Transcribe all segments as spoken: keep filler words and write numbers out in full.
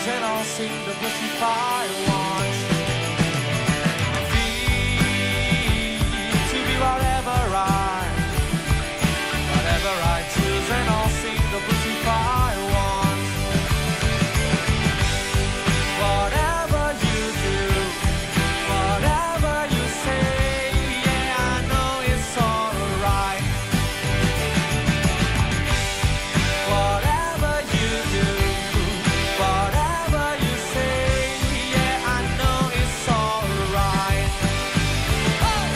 choose and I'll sing the blues if I want. Free to be whatever I, whatever I choose and I'll sing the blues if I want. Whatever you do, whatever you say, yeah, I know it's alright. Whatever you do, whatever you say, yeah, I know it's alright. Oh!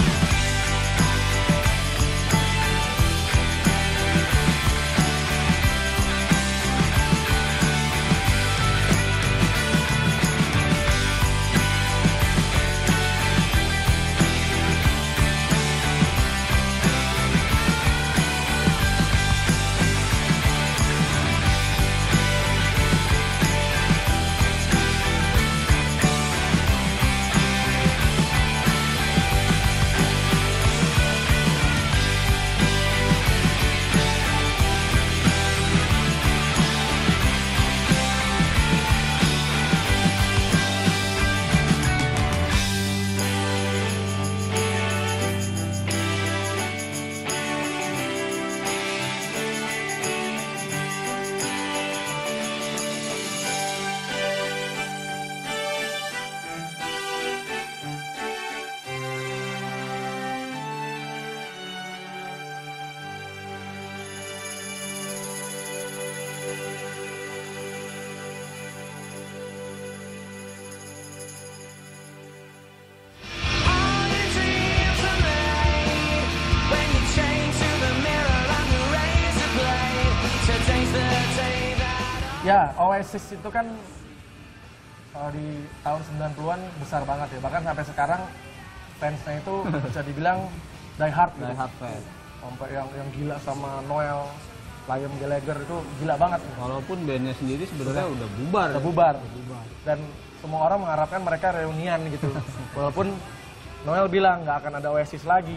All your dreams are made when you change to the mirror and the razor blade. Today's the day that Ya, Oasis itu kan uh, di tahun sembilan puluhan besar banget ya. Bahkan sampai sekarang fansnya itu bisa dibilang die hard gitu. Die hard fan. Sampai yang yang gila sama Noel, Liam Gallagher itu gila banget. Walaupun bandnya sendiri sebenarnya udah bubar. Udah ya. bubar. Udah bubar. Dan semua orang mengharapkan mereka reunian gitu. Walaupun Noel bilang nggak akan ada Oasis lagi.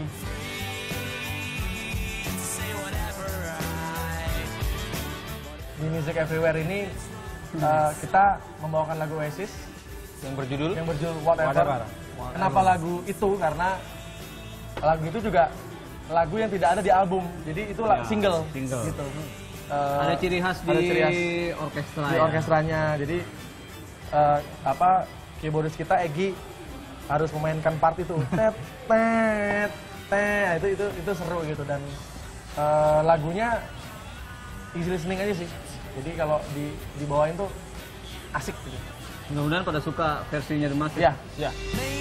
say whatever I. Di Music Everywhere ini uh, kita membawakan lagu Oasis Yang berjudul yang berjudul Whatever. Whatever. Kenapa lagu itu? Karena lagu itu juga lagu yang tidak ada di album. Jadi itu la- Ya, single, single. gitu. Uh, ada ciri khas ada di ciri khas orkestra di ya. orkestranya. Jadi uh, apa keyboardis kita Egi harus memainkan part itu. Tet tet tet itu itu itu seru gitu dan uh, lagunya easy listening aja sih. Jadi kalau di dibawain tuh asik gitu. Mudah-mudahan pada suka versinya The Massive. Ya, ya. Maybe